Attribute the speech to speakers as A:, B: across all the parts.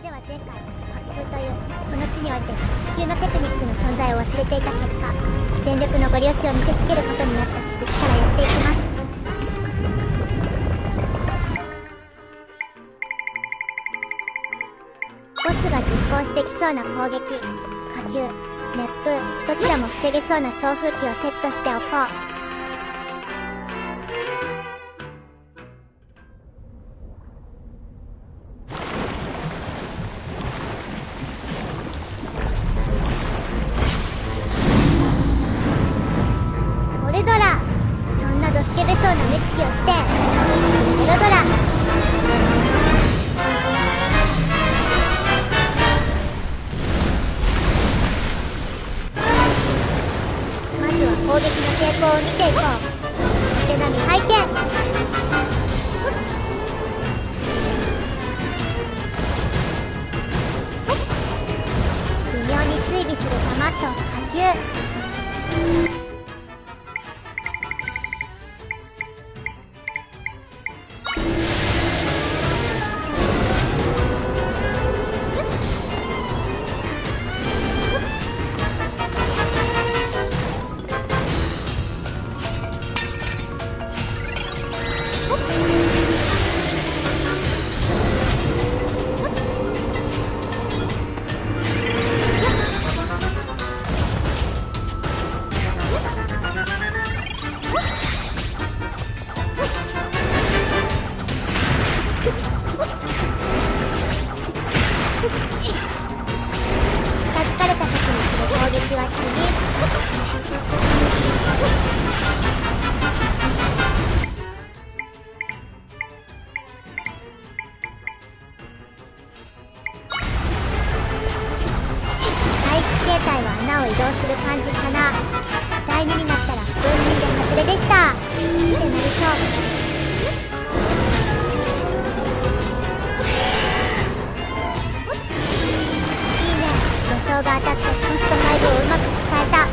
A: では前回、滑空というこの地において必須級のテクニックの存在を忘れていた結果、全力のゴリ押しを見せつけることになった続きからやっていきます。ボスが実行してきそうな攻撃、火球、熱風、どちらも防げそうな送風機をセットしておこう。攻撃の傾向を見ていこう。手並み拝見。微妙に追尾する弾と火球。穴を移動する感じかな。第2になったら分身で外れでしたってなりそう。いいね、予想が当たってコスト5をうまく使えた。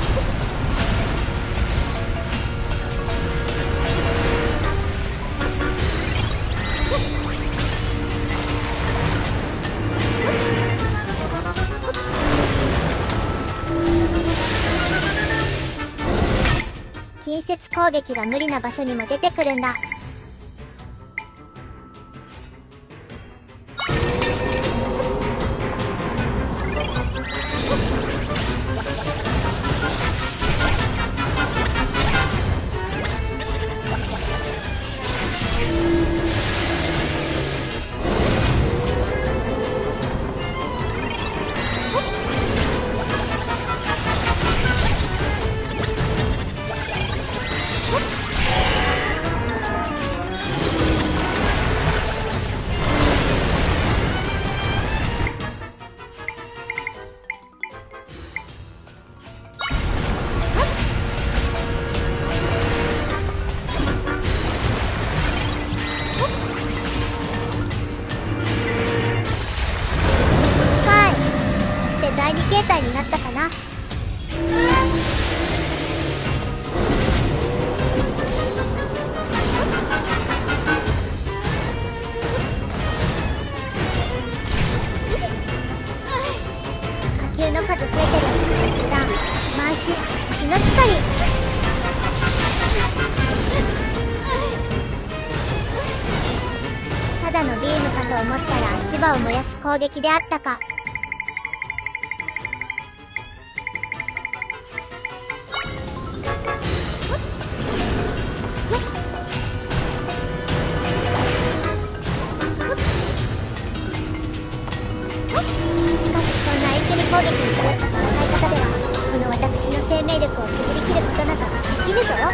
A: 近接攻撃が無理な場所にも出てくるんだ。第2形態になったかな。火球の数増えてる。油断、回し、命取り。ただのビームかと思ったら足場を燃やす攻撃であったか。攻撃に頼った戦い方ではこの私の生命力を削り切ることなどできぬぞ。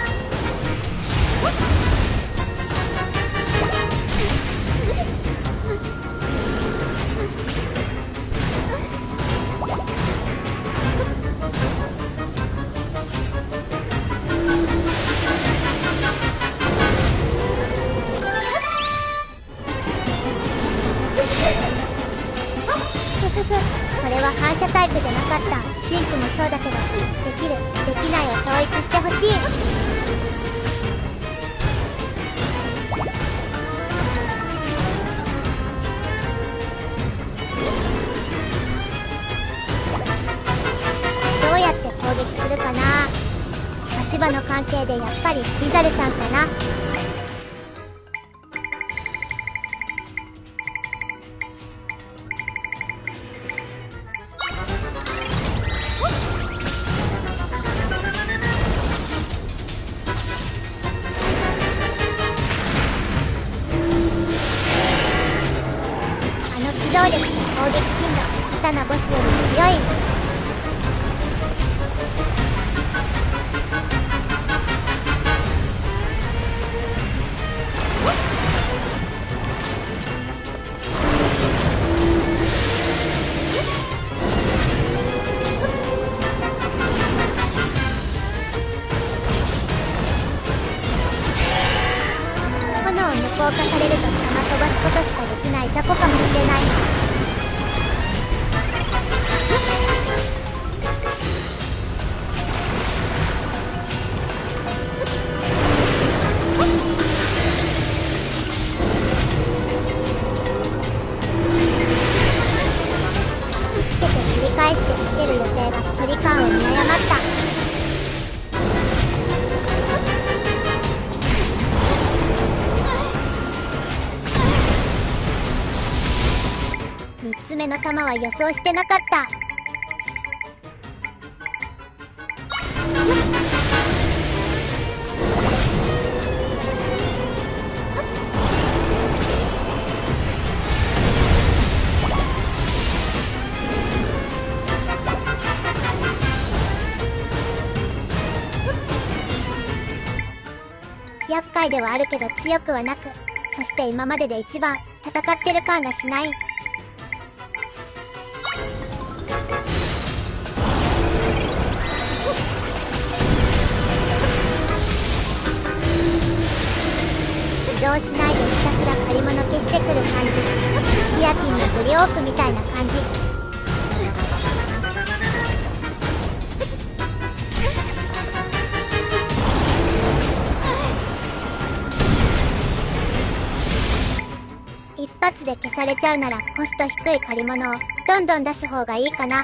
A: これは反射タイプじゃなかった。シンクもそうだけど、できる、できないを統一してほしい。 立場の関係でやっぱりリザルさんかな。あの機動力と攻撃頻度、下手なボスより強い。炎を無効化されると弾飛ばすことしかできない雑魚かもしれない。打ちつけて繰り返して避ける予定が距離感を見誤った。3つ目の弾は予想してなかった。厄介ではあるけど強くはなく、そして今までで一番戦ってる感がしない。移動しないでひたすら借り物消してくる感じ。ヒヤキンのブリオークみたいな感じ。一発で消されちゃうならコスト低い借り物をどんどん出す方がいいかな。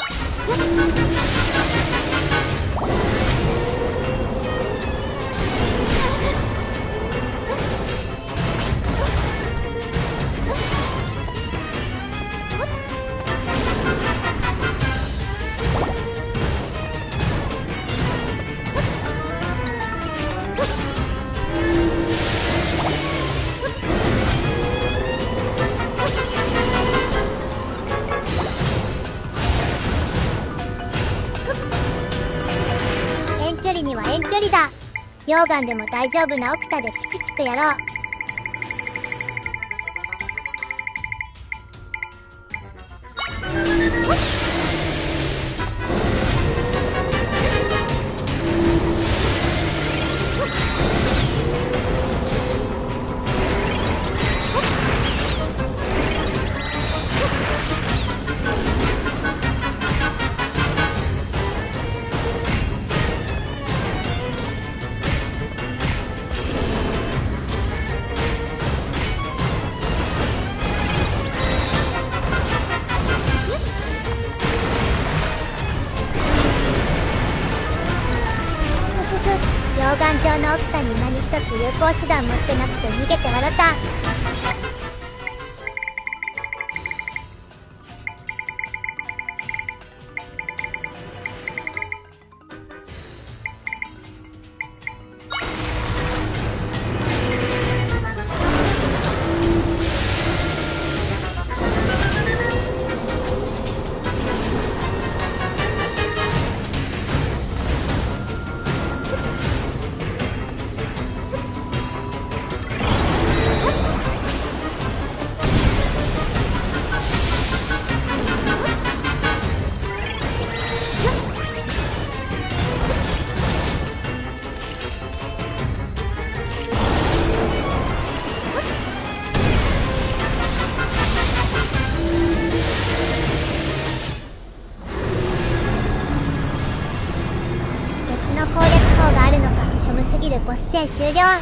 A: 遠距離には遠距離だ。溶岩でも大丈夫なオクタでチクチクやろう。溶岩状のオクタに何一つ有効手段持ってなくて逃げて笑った。攻略法があるのか。虚無すぎるボス戦終了。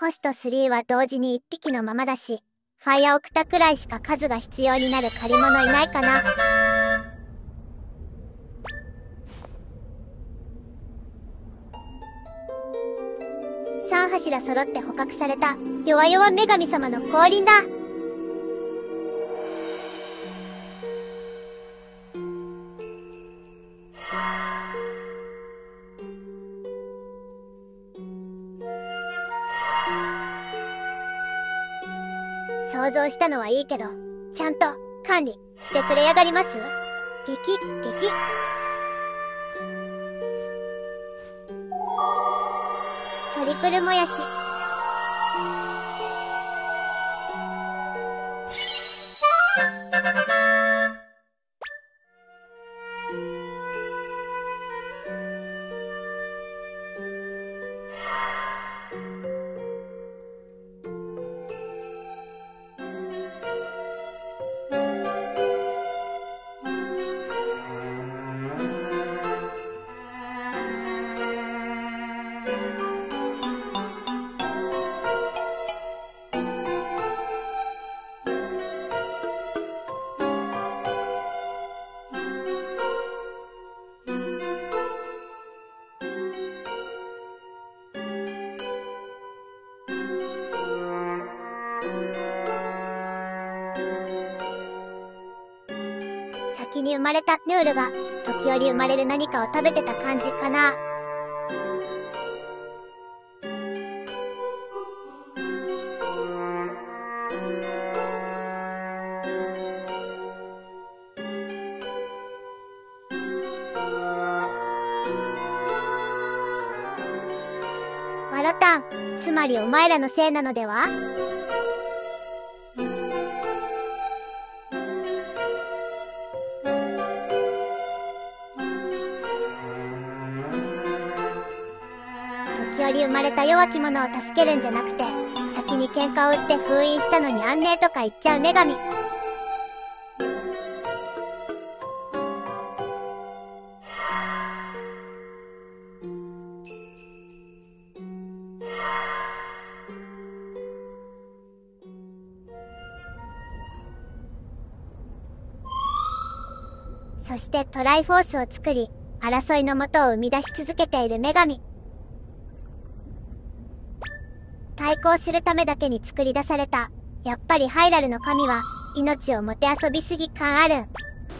A: ホスト3は同時に1匹のままだし、ファイアオクタくらいしか数が必要になる借り物いないかな。3柱揃って捕獲された弱々女神様の降臨だ。想像したのはいいけど、ちゃんと管理してくれやがります？ビキビキ。トリプルもやし。先に生まれたヌールが時折生まれる何かを食べてた感じかな。ワロタン、つまりお前らのせいなのでは？時折生まれた弱き者を助けるんじゃなくて、先に喧嘩を売って封印したのに安寧とか言っちゃう女神。そしてトライフォースを作り、争いの元を生み出し続けている女神。対抗するためだけに作り出された。やっぱりハイラルの神は命をもてあそびすぎ感ある。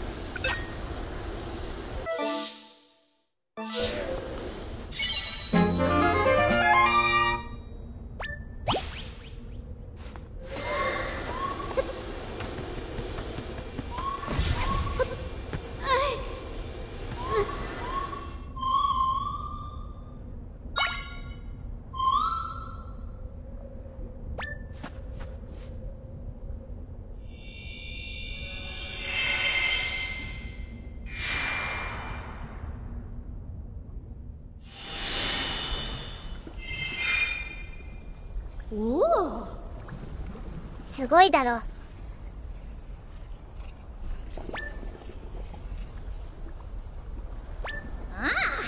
B: おお、
A: すごいだろ。
B: ああ。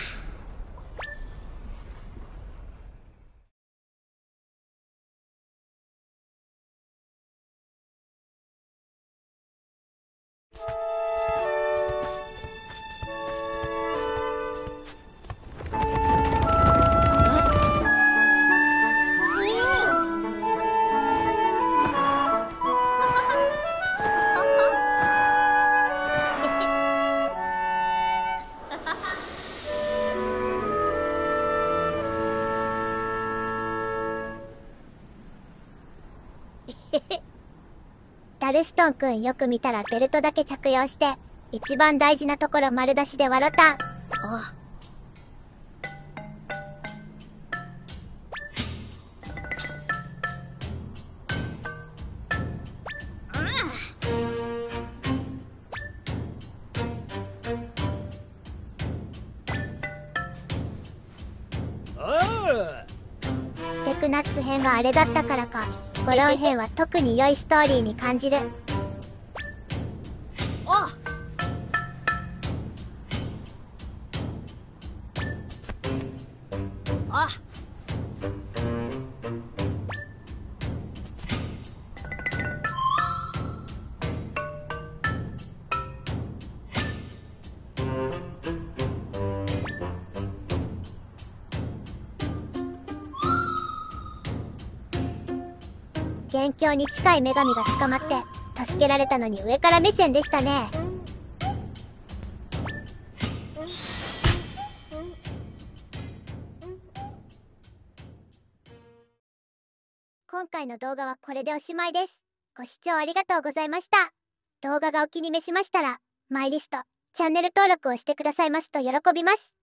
A: ダルストン君、よく見たらベルトだけ着用して、一番大事なところ丸出しでワロタン。
B: あ、
A: テクナッツ編があれだったからか、ゴロン編は特に良いストーリーに感じる。
B: あ、あ、
A: 元凶に近い女神が捕まって助けられたのに上から目線でしたね。今回の動画はこれでおしまいです。ご視聴ありがとうございました。動画がお気に召しましたらマイリスト、チャンネル登録をしてくださいますと喜びます。